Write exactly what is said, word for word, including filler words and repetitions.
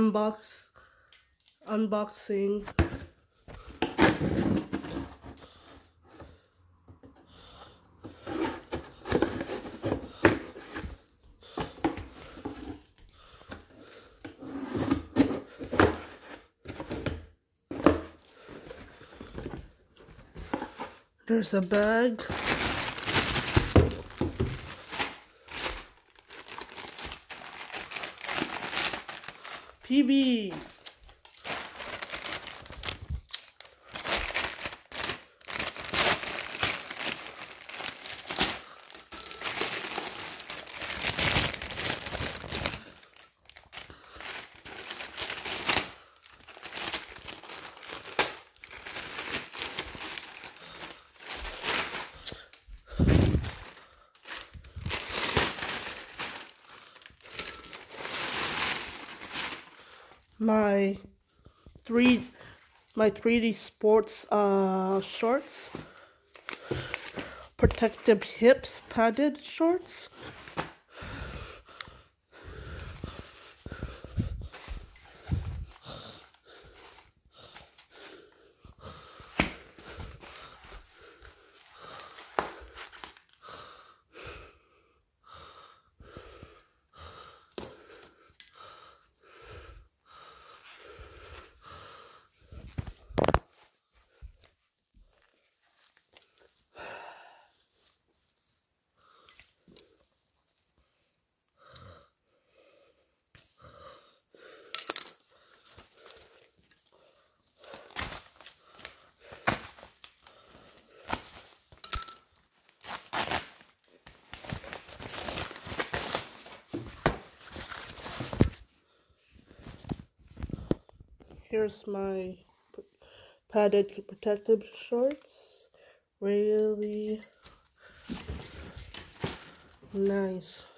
Unbox, unboxing. There's a bag. P B. My three my three D sports uh shorts, protective hips padded shorts. Here's my padded protective shorts. Really nice.